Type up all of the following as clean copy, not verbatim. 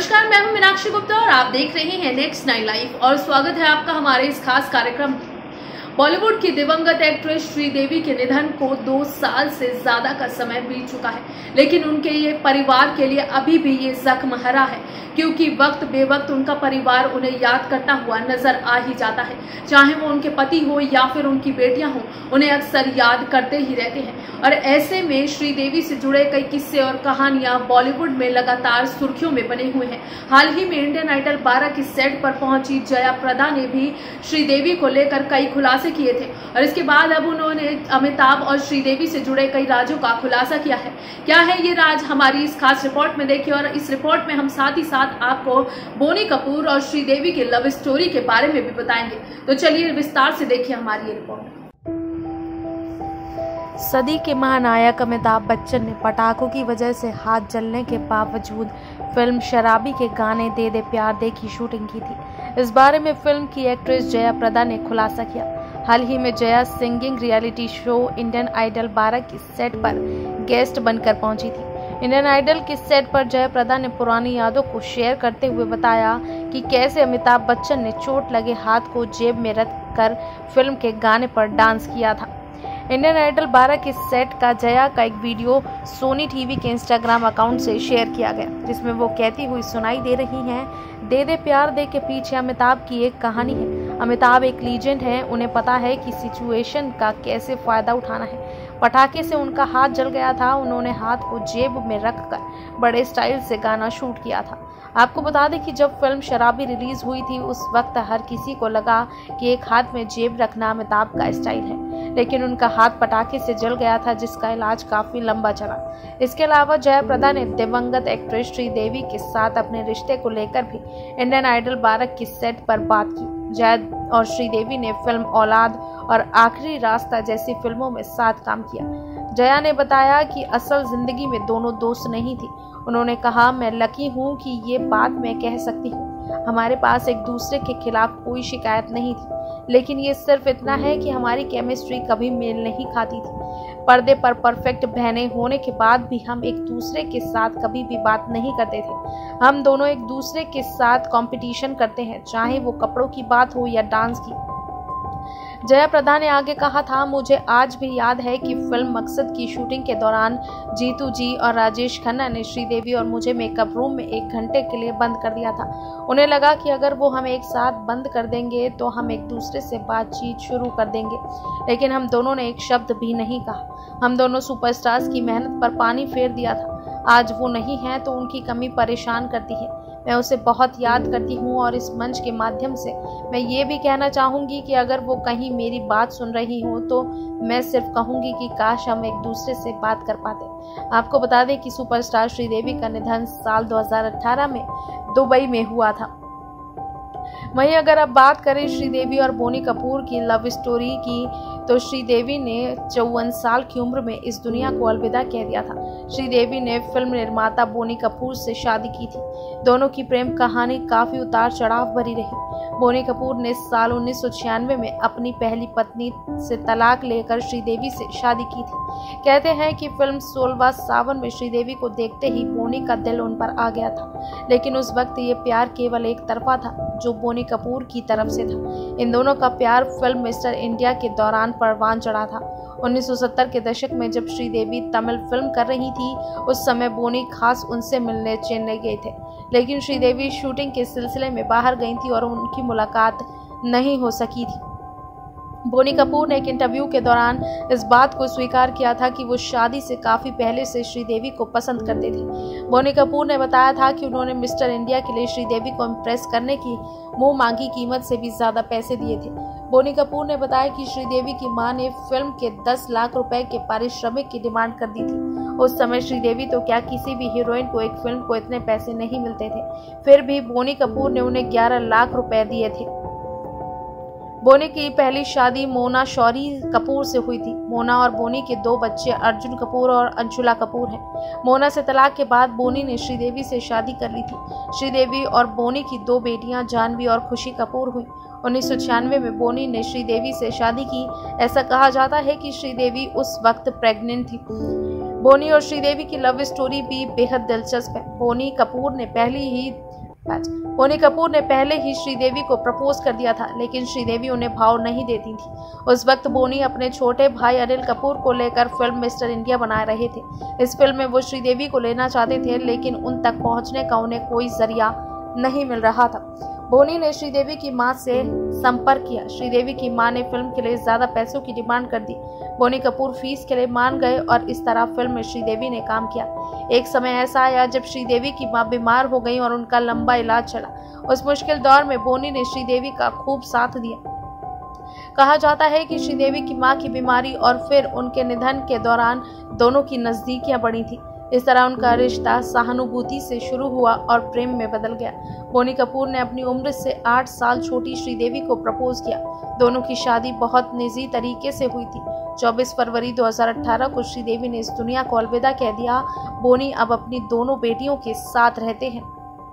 नमस्कार, मैं हूं मीनाक्षी गुप्ता और आप देख रहे हैं नेक्स्ट 9 लाइव और स्वागत है आपका हमारे इस खास कार्यक्रम में। बॉलीवुड की दिवंगत एक्ट्रेस श्रीदेवी के निधन को 2 साल से ज्यादा का समय बीत चुका है, लेकिन उनके ये परिवार के लिए अभी भी ये जख्म हरा है, क्योंकि वक्त बेवक्त उनका परिवार उन्हें याद करता हुआ नजर आ ही जाता है। चाहे वो उनके पति हो या फिर उनकी बेटियां हो, उन्हें अक्सर याद करते ही रहते हैं। और ऐसे में श्रीदेवी से जुड़े कई किस्से और कहानियां बॉलीवुड में लगातार सुर्खियों में बने हुए हैं। हाल ही में इंडियन आइडल 12 की सेट पर पहुंची जया प्रदा ने भी श्रीदेवी को लेकर कई खुलासे किए थे और इसके बाद अब उन्होंने अमिताभ और श्रीदेवी से जुड़े कई राजों का खुलासा किया है। क्या है ये राज, हमारी इस खास रिपोर्ट में देखिए। और इस रिपोर्ट में हम साथ ही साथ आपको बोनी कपूर और श्रीदेवी के लव स्टोरी के बारे में भी बताएंगे। तो चलिए विस्तार से देखिए हमारी ये रिपोर्ट। सदी के महानायक अमिताभ बच्चन ने पटाखों की वजह से हाथ जलने के बावजूद फिल्म शराबी के गाने दे दे प्यार दे की शूटिंग की थी। इस बारे में फिल्म की एक्ट्रेस जया प्रदा ने खुलासा किया। हाल ही में Jaya singing reality show Indian Idol 12 की सेट पर गेस्ट बनकर पहुंची थी। इंडियन आइडल की सेट पर जया प्रदा ने पुरानी यादों को शेयर करते हुए बताया कि कैसे अमिताभ बच्चन ने चोट लगे हाथ को जेब में रख कर फिल्म के गाने पर डांस किया था। इंडियन आइडल 12 के सेट का जया का एक वीडियो सोनी टीवी के इंस्टाग्राम अकाउंट से शेयर किया गया, जिसमें वो कहती हुई सुनाई दे रही हैं, दे दे प्यार दे के पीछे अमिताभ की एक कहानी है। अमिताभ एक लीजेंड हैं, उन्हें पता है कि सिचुएशन का कैसे फायदा उठाना है। पटाखे से उनका हाथ जल गया था, उन्होंने हाथ को जेब में रखकर बड़े स्टाइल से गाना शूट किया था। आपको बता दें कि जब फिल्म शराबी रिलीज हुई थी, उस वक्त हर किसी को लगा कि एक हाथ में जेब रखना अमिताभ का स्टाइल है, लेकिन उनका हाथ पटाखे से जल गया था, जिसका इलाज काफी लंबा चला। इसके अलावा जया प्रदा ने दिवंगत एक्ट्रेस श्रीदेवी के साथ अपने रिश्ते को लेकर भी इंडियन आइडल 12 की सेट पर बात की। जया और श्रीदेवी ने फिल्म औलाद और आखिरी रास्ता जैसी फिल्मों में साथ काम किया। जया ने बताया कि असल जिंदगी में दोनों दोस्त नहीं थी। उन्होंने कहा, मैं लकी हूँ कि ये बात मैं कह सकती हूँ। हमारे पास एक दूसरे के खिलाफ कोई शिकायत नहीं थी, लेकिन ये सिर्फ इतना है कि हमारी केमिस्ट्री कभी मेल नहीं खाती थी। पर्दे पर परफेक्ट बहनें होने के बाद भी हम एक दूसरे के साथ कभी भी बात नहीं करते थे। हम दोनों एक दूसरे के साथ कंपटीशन करते हैं, चाहे वो कपड़ों की बात हो या डांस की। जया प्रदा ने आगे कहा था, मुझे आज भी याद है कि फिल्म मकसद की शूटिंग के दौरान जीतू जी और राजेश खन्ना ने श्रीदेवी और मुझे मेकअप रूम में 1 घंटे के लिए बंद कर दिया था। उन्हें लगा कि अगर वो हमें एक साथ बंद कर देंगे तो हम एक दूसरे से बातचीत शुरू कर देंगे, लेकिन हम दोनों ने एक शब्द भी नहीं कहा। हम दोनों सुपरस्टार्स की मेहनत पर पानी फेर दिया था। आज वो नहीं है तो उनकी कमी परेशान करती है। मैं उसे बहुत याद करती हूँ और इस मंच के माध्यम से मैं ये भी कहना चाहूँगी कि अगर वो कहीं मेरी बात सुन रही हो तो मैं सिर्फ कहूँगी कि काश हम एक दूसरे से बात कर पाते। आपको बता दें कि सुपरस्टार श्रीदेवी का निधन साल 2018 में दुबई में हुआ था। वहीं अगर अब बात करें श्रीदेवी और बोनी कपूर की लव स्टोरी की, तो श्रीदेवी ने 54 साल की उम्र में इस दुनिया को अलविदा कह दिया था। श्रीदेवी ने फिल्म निर्माता बोनी कपूर से शादी की थी। दोनों की प्रेम कहानी काफी उतार चढ़ाव भरी रही। बोनी कपूर ने साल 1996 में अपनी पहली पत्नी से तलाक लेकर श्रीदेवी से शादी की थी। कहते हैं कि फिल्म 16वां सावन में श्रीदेवी को देखते ही बोनी का दिल उन पर आ गया था, लेकिन उस वक्त ये प्यार केवल एक तरफा था, जो बोनी कपूर की तरफ से था। इन दोनों का प्यार फिल्म मिस्टर इंडिया के दौरान परवान चढ़ा था। 1970 के दशक में जब श्रीदेवी तमिल फिल्म कर रही थी, उस समय बोनी खास उनसे मिलने चेन्नई गए थे, लेकिन श्रीदेवी शूटिंग के सिलसिले में बाहर गई थी और उनकी मुलाकात नहीं हो सकी थी। बोनी कपूर ने एक इंटरव्यू के दौरान इस बात को स्वीकार किया था कि वो शादी से काफी पहले से श्रीदेवी को पसंद करते थे। बोनी कपूर ने बताया था कि उन्होंने मिस्टर इंडिया के लिए श्रीदेवी को इम्प्रेस करने की मुंह मांगी कीमत से भी ज्यादा पैसे दिए थे। बोनी कपूर ने बताया कि श्रीदेवी की मां ने फिल्म के 10 लाख रुपए के पारिश्रमिक की डिमांड कर दी थी। उस समय श्रीदेवी तो क्या किसी भी हीरोइन को एक फिल्म को इतने पैसे नहीं मिलते थे, फिर भी बोनी कपूर ने उन्हें 11 लाख रुपए दिए थे। बोनी की पहली शादी मोना शौरी कपूर से हुई थी। मोना और बोनी के 2 बच्चे अर्जुन कपूर और अंशुला कपूर हैं। मोना से तलाक के बाद बोनी ने श्रीदेवी से शादी कर ली थी। श्रीदेवी और बोनी की 2 बेटियां जानवी और खुशी कपूर हुई। 1996 में बोनी ने श्रीदेवी से शादी की। ऐसा कहा जाता है कि श्रीदेवी उस वक्त प्रेग्नेंट थी। बोनी और श्रीदेवी की लव स्टोरी भी बेहद दिलचस्प है। बोनी कपूर ने पहली ही आज बोनी कपूर ने पहले ही श्रीदेवी को प्रपोज कर दिया था, लेकिन श्रीदेवी उन्हें भाव नहीं देती थी। उस वक्त बोनी अपने छोटे भाई अनिल कपूर को लेकर फिल्म मिस्टर इंडिया बना रहे थे। इस फिल्म में वो श्रीदेवी को लेना चाहते थे, लेकिन उन तक पहुंचने का उन्हें कोई जरिया नहीं मिल रहा था। बोनी ने श्रीदेवी की मां से संपर्क किया। श्रीदेवी की मां ने फिल्म के लिए ज्यादा पैसों की डिमांड कर दी। बोनी कपूर फीस के लिए मान गए और इस तरह फिल्म में श्रीदेवी ने काम किया। एक समय ऐसा आया जब श्रीदेवी की मां बीमार हो गई और उनका लंबा इलाज चला। उस मुश्किल दौर में बोनी ने श्रीदेवी का खूब साथ दिया। कहा जाता है कि श्रीदेवी की मां की बीमारी और फिर उनके निधन के दौरान दोनों की नजदीकियां बढ़ी थी। इस तरह उनका रिश्ता सहानुभूति से शुरू हुआ और प्रेम में बदल गया। बोनी कपूर ने अपनी उम्र से 8 साल छोटी श्रीदेवी को प्रपोज किया। दोनों की शादी बहुत निजी तरीके से हुई थी। 24 फरवरी 2018 को श्रीदेवी ने इस दुनिया को अलविदा कह दिया। बोनी अब अपनी दोनों बेटियों के साथ रहते हैं।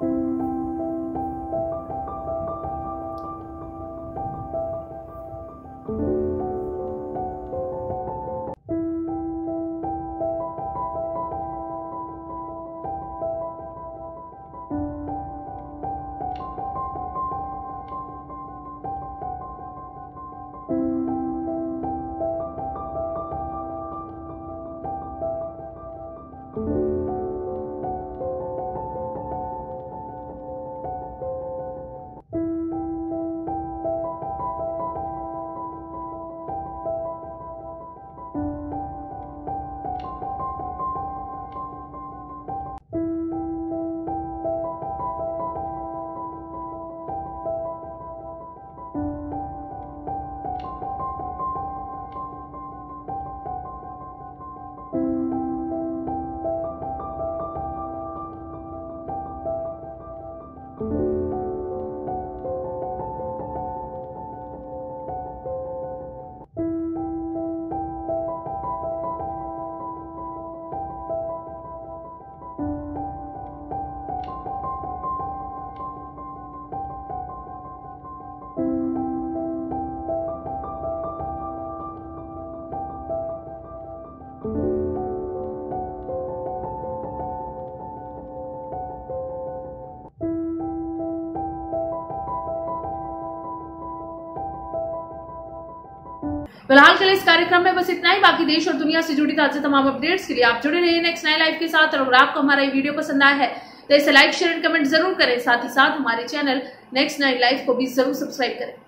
फिलहाल के लिए इस कार्यक्रम में बस इतना ही। बाकी देश और दुनिया से जुड़ी ताजा तमाम अपडेट्स के लिए आप जुड़े रहिए नेक्स्ट 9 लाइव के साथ। और अगर आपको हमारा ये वीडियो पसंद आया है तो इसे लाइक, शेयर एंड कमेंट जरूर करें। साथ ही साथ हमारे चैनल नेक्स्ट 9 लाइव को भी जरूर सब्सक्राइब करें।